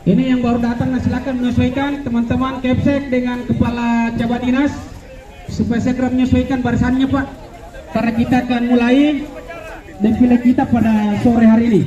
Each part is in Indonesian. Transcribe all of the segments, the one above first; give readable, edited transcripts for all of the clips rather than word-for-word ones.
Ini yang baru datang, silakan menyesuaikan teman-teman Kepsek dengan kepala cabang dinas supaya segera menyesuaikan barisannya Pak, karena kita akan mulai defile kita pada sore hari ini.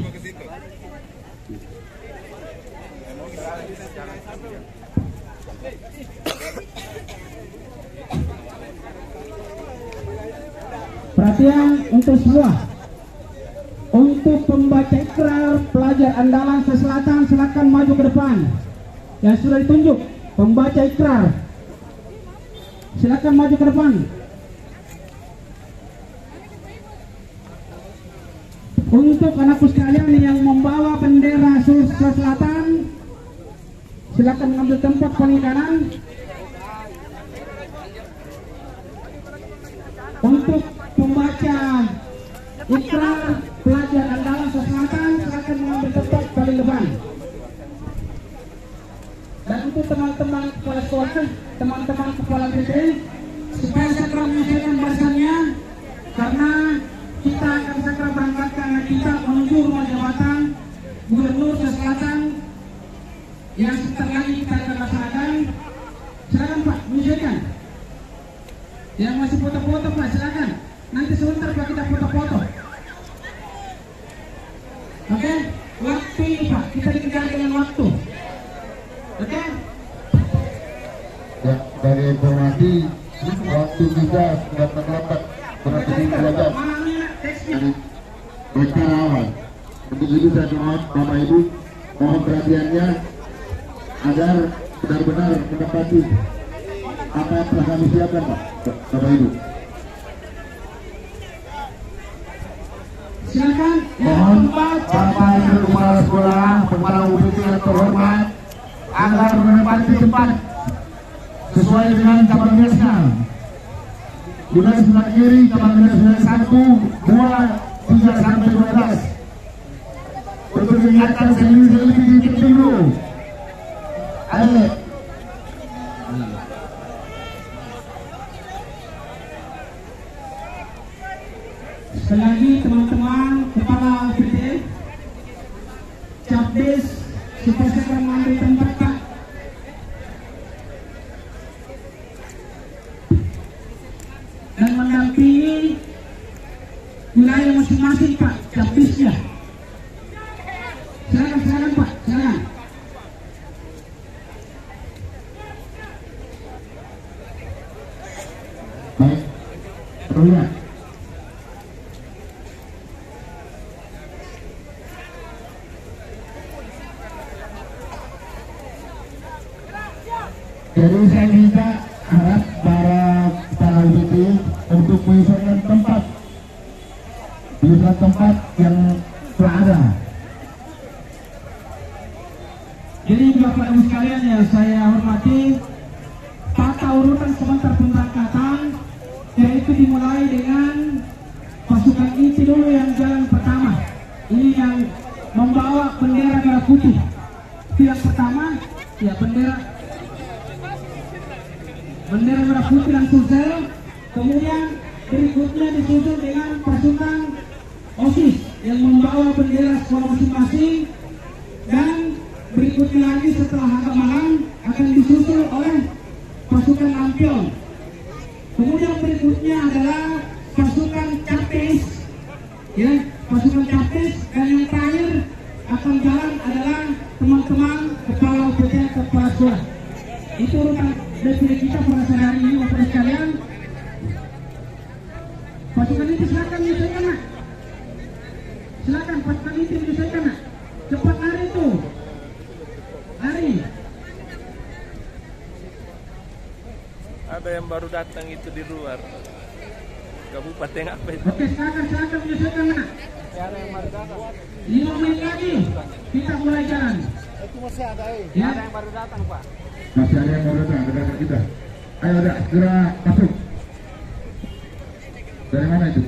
Perhatian untuk semua. Untuk pembaca ikrar pelajar andalan Selatan, silakan maju ke depan. Yang sudah ditunjuk pembaca ikrar, silakan maju ke depan. Untuk anakku sekalian yang membawa bendera Sulawesi Selatan, silakan mengambil tempat paling kanan. Untuk pembaca ikrar pelajar andalan Selatan, silakan mengambil tempat paling depan. Dan untuk teman-teman kepala sekolah, teman-teman kepala BT, supaya segera menyelesaikan barisannya, karena kita akan segera berangkatkan kita menuju rumah jabatan Gubernur Selatan yang sebentar lagi kita akan laksanakan. Silakan Pak, menyesuaikan. Yang masih foto-foto Pak, silakan. Nanti sebentar Pak kita foto-foto. Oke, waktu ini Pak, kita dikejar dengan waktu. Oke? Ya, dari informasi waktu kita sudah terlambat kurang lebih 2 jam dari rencana awal. Untuk itu saya mohon Bapak Ibu mohon perhatiannya agar benar-benar menepati apa yang telah kami siapkan Pak, Bapak Ibu. Silakan. Mohon Bapak Ibu kepala sekolah, kepala UPT yang terhormat agar menempati tempat sesuai dengan cabang nasional. Wilayah sebelah kiri cabang nasional 1, 2, 3 sampai 12. Untuk mengingatkan selebih dulu. Ayo. Sekali lagi teman-teman kepala UPT, Capdes, supaya segera mengambil tempat Pak. Dan mendampingi wilayah masing-masing Pak, Capdesnya. Silakan Pak, silakan. Baik, terlihat. Jadi saya minta harap para kepala UPT untuk menyesuaikan tempat yang telah ada. Jadi Bapak Ibu sekalian yang saya hormati, tata urutan sebentar pemberangkatan yaitu dimulai dengan pasukan inti dulu yang jalan pertama. Ini yang membawa bendera merah putih. Yang pertama, ya bendera merah putih dan sulsel. Kemudian berikutnya disusul dengan pasukan OSIS yang membawa bendera sekolah masing-masing, dan berikutnya lagi setelah agak malam akan disusul oleh pasukan Ampion. Kemudian berikutnya adalah pasukan Capdes, ya, pasukan Capdes, dan yang terakhir akan jalan adalah teman-teman kepala UPT, kepala sekolah. Itu urutan defile kita pada sore hari ini Bapak sekalian. Pasukan itu silakan menyesuaikan Nak. Silakan pasukan itu menyesuaikan Nak. Cepat lari itu. Lari. Ada yang baru datang itu di luar kabupaten apa itu? Oke, silakan menyesuaikan Nak. Ada yang baru datang. 5 menit lagi kita mulai jalan. Itu masih ada Ya. Ada yang baru datang Pak. Masih ada yang baru datang, rekan kita. Ayo ada segera masuk. Dari mana itu?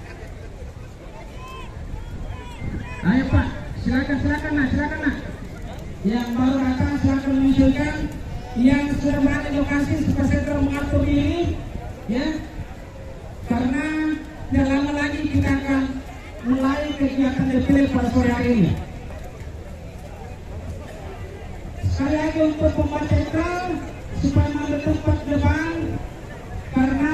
Ayo Pak, silakan Nak. Yang baru datang silakan menyesuaikan. Yang sudah berada di lokasi supaya segera mengatur diri, ya. Karena tidak lama lagi kita akan mulai kegiatan defile pada sore hari ini. sekali lagi untuk pembaca ikrar supaya mengambil tempat di depan, karena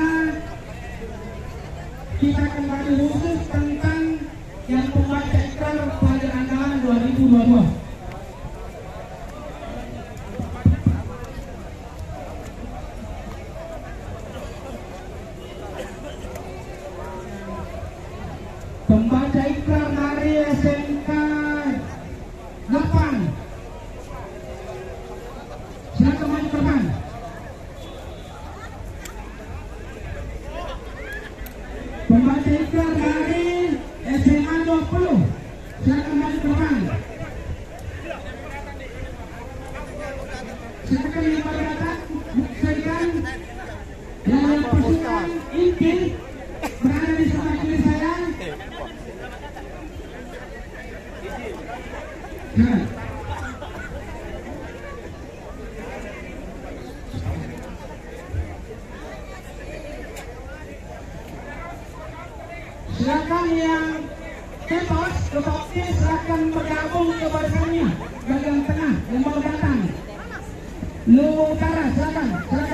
kita kembali khusus tentang yang pembaca ikrar pelajar andalan 2022. Pembaca ikrar dari SMK 8, silakan maju ke depan. Pembaca ikrar dari SMA 20, silakan maju ke depan. Silakan yang pada datang, buktikan yang pasukan inti berada di sebelah kiri saya. Silakan yang ketos, tetapi silakan bergabung ke barisannya bagian tengah yang baru datang. Lu utara, silakan.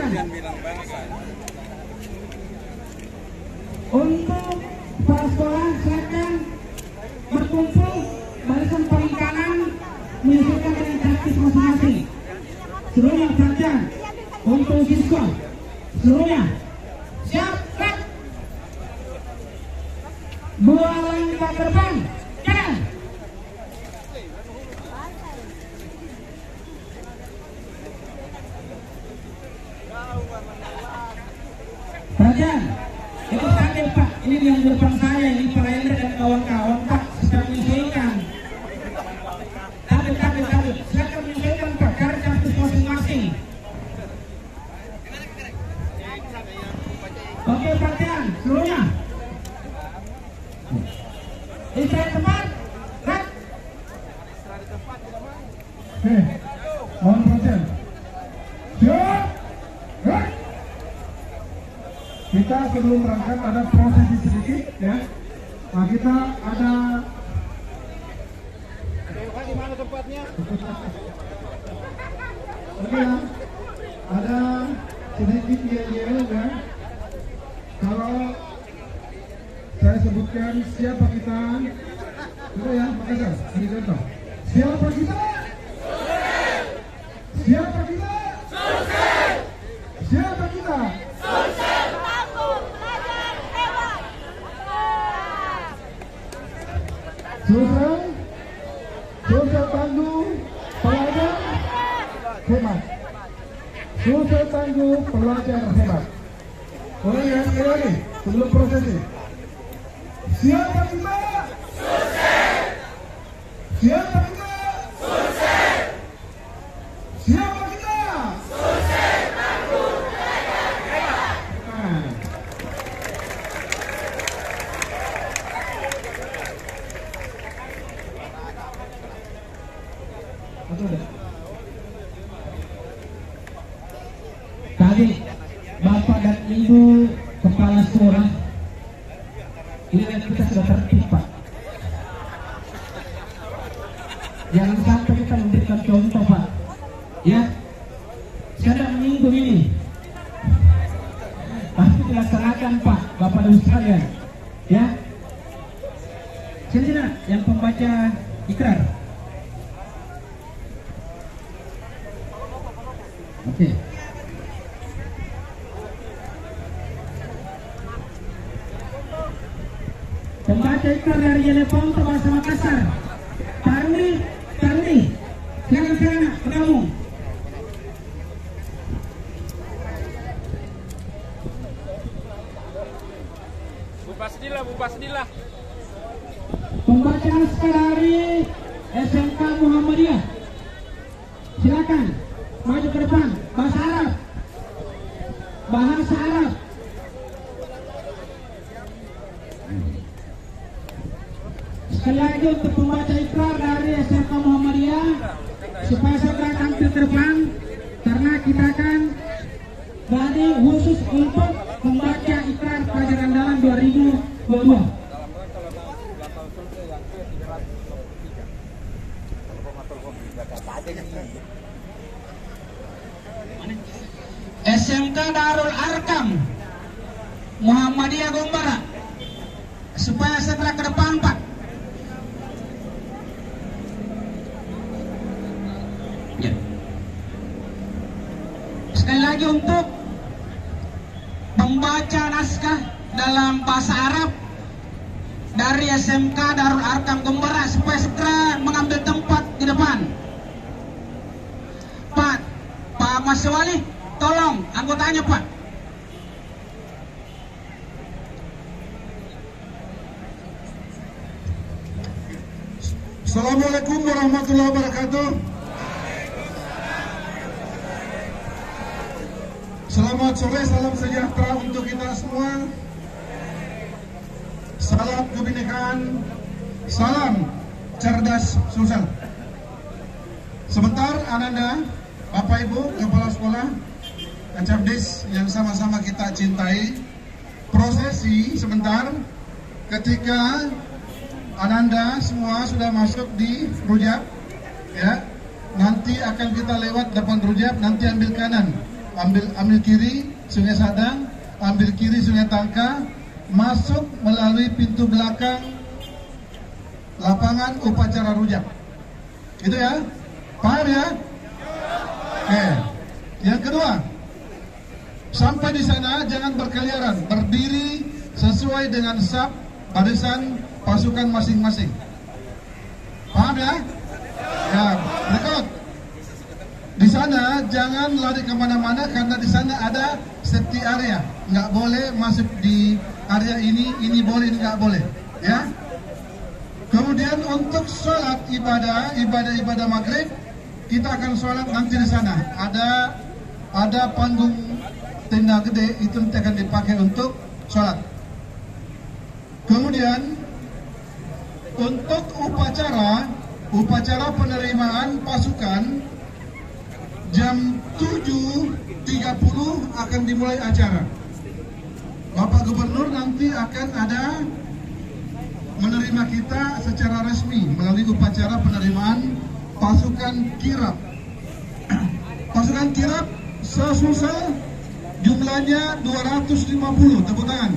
Untuk para sekolah silakan berkumpul barisan paling kanan menyesuaikan dengan taktis masing-masing. Seluruhnya perhatian untuk siswa. Seluruhnya siap. Dua langkah ke depan, jalan. Perhatian, itu tadi Pak, ini yang di depan saya, ini Pak Hendra dan kawan-kawan Pak sedang menyesuaikan. Tapi, silakan menyesuaikan Pak, karena taktis masing-masing. Oke, perhatian, seluruhnya. Istirahat tempat, rak. Oke, mohon perhatian. Siap, rak. Kita sebelum berangkat ada prosesi sedikit ya. Nah, kita ada. Di mana tempatnya? Oke ya, ada sedikit yel-yel ya. Kalau saya sebutkan siapa kita, itu ya, Makassar, ini contoh. Siapa kita? Siapa kita? Siapa kita? Sukses tangguh pelajar hebat. Sukses tangguh pelajar hebat. Boleh ya, sekali lagi sebelum prosesi. Siapa kita? Sukses. Siapa kita? Sukses. Siapa kita? Sukses tangguh pelajar hebat. Tadi Bapak dan Ibu Kepala Sekolah, ini kita sudah tertib Pak. Jangan sampai kita memberikan contoh Pak. Ya, sedang minggu ini pasti dilaksanakan Pak, Bapak dan Ibu sekalian. Ya, sini yang pembaca ikrar. Oke. Pembaca ikrar dari Jelepon Bahasa Makassar, Taruni, silakan bergabung. Bu Pasdilah. Pembaca naskah dari SMK Muhammadiyah, silakan maju ke depan. Bahasa Arab. Sekali lagi untuk pembaca ikrar dari SMK Muhammadiyah, supaya segera tampil ke depan, karena kita akan berani khusus untuk membaca ikrar pelajar andalan 2022. SMK Darul Arkam Muhammadiyah Gombara, supaya setelah ke depan Pak. Ya. Sekali lagi untuk membaca naskah dalam bahasa Arab dari SMK Darul Arkam Gombara supaya segera mengambil tempat di depan. Pak Mas Wali, tolong anggotanya Pak. Assalamualaikum warahmatullahi wabarakatuh. Selamat sore, salam sejahtera untuk kita semua. Salam kebinekaan, salam cerdas sosial. Sebentar Ananda, Bapak Ibu, Kepala Sekolah, Capdis yang sama-sama kita cintai, prosesi sebentar ketika Ananda semua sudah masuk di Rujab, ya. Nanti akan kita lewat depan Rujab, nanti ambil kanan, ambil kiri Sungai Sadang, ambil kiri Sungai Tangka, masuk melalui pintu belakang lapangan upacara Rujab. Itu ya, paham ya? Oke. Yang kedua, sampai di sana jangan berkeliaran, berdiri sesuai dengan saf barisan pasukan masing-masing. Paham ya? Ya, berikut. Di sana jangan lari kemana-mana karena di sana ada safety area. Nggak boleh masuk di area ini boleh, ini nggak boleh. Ya. Kemudian untuk sholat ibadah maghrib, kita akan sholat nanti di sana. Ada panggung tenda gede itu nanti akan dipakai untuk sholat. Kemudian untuk upacara penerimaan pasukan jam 7.30 akan dimulai acara. Bapak Gubernur nanti akan ada menerima kita secara resmi melalui upacara penerimaan pasukan kirap. Pasukan kirap sesusul jumlahnya 250. Tepuk tangan.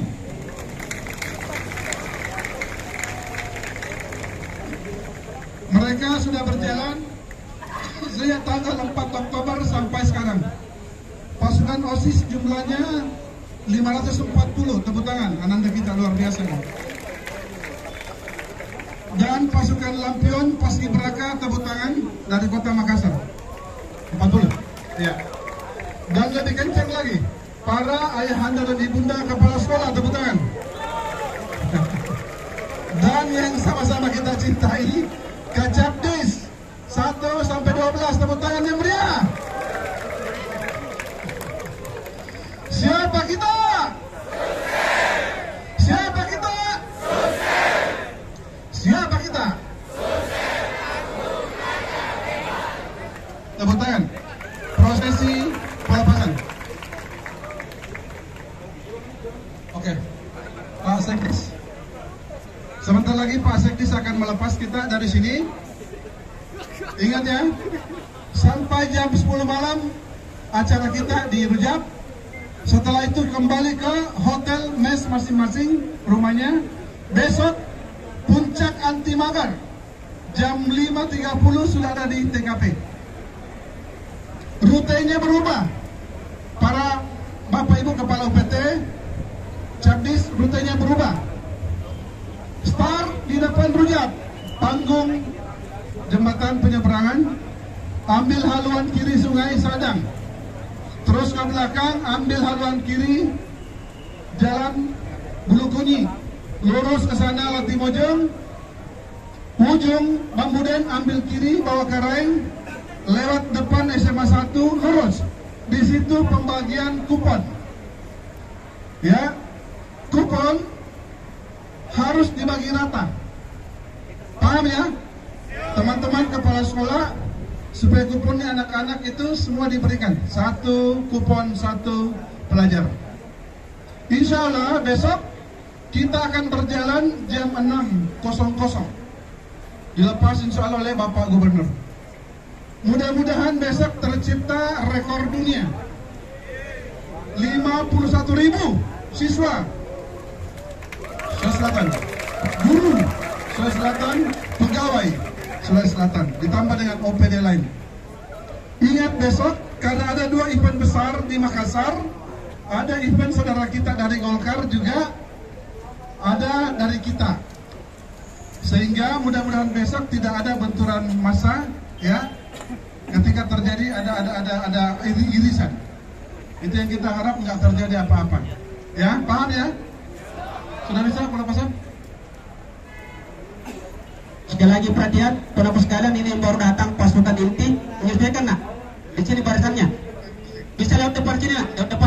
Mereka sudah berjalan sejak tanggal 4 Oktober sampai sekarang. Pasukan OSIS jumlahnya 540. Tepuk tangan, Ananda kita luar biasa. Dan pasukan Lampion Paskibraka, tepuk tangan, dari Kota Makassar 40. Ya. Dan lebih kencang lagi, para ayahanda dan ibunda kepala sekolah, tepuk tangan. Dan yang sama-sama kita cintai, Kacapdis 1 sampai 12, tepuk tangan yang meriah. Siapa kita? Siapa kita? Siapa kita? Tepuk tangan. Prosesi pelepasan. Oke, Pak Sekdis. Sebentar lagi Pak Sekdis akan melepas kita dari sini. Ingat ya, sampai jam 10 malam acara kita di Rujab. Setelah itu kembali ke hotel mes masing-masing rumahnya. Besok puncak anti magar jam 5.30 sudah ada di TKP. Rutenya berubah. Para Bapak Ibu Kepala UPT, Capdis, rutenya berubah. Start di depan Rujab, panggung jembatan penyeberangan, ambil haluan kiri Sungai Sadang, terus ke belakang ambil haluan kiri Jalan Bulukunyi, lurus ke sana Latimojong, ujung Bambuden ambil kiri bawa Karaeng, lewat depan SMA 1 lurus. Di situ pembagian kupon. Ya, kupon harus dibagi rata. Paham ya? Teman-teman kepala sekolah, supaya kuponnya anak-anak itu semua diberikan. 1 kupon 1 pelajar. Insya Allah besok kita akan berjalan jam 6.00. Dilepas insya Allah oleh Bapak Gubernur. Mudah-mudahan besok tercipta rekor dunia. 51.000 siswa Sulawesi Selatan, guru Sulawesi Selatan, pegawai Sulawesi Selatan, ditambah dengan OPD lain. Ingat besok, karena ada 2 event besar di Makassar, ada event saudara kita dari Golkar juga, ada dari kita. Sehingga mudah-mudahan besok tidak ada benturan massa, ya. Ketika terjadi ada irisan. Itu yang kita harap nggak terjadi apa-apa. Ya, paham ya? Sudah bisa, Pak Pasam? Sekali lagi perhatian, Bapak sekalian, ini yang baru datang pasukan inti, menyesuaikan nak? Di sini barisannya. Bisa lewat depan sini nak? Lewat depan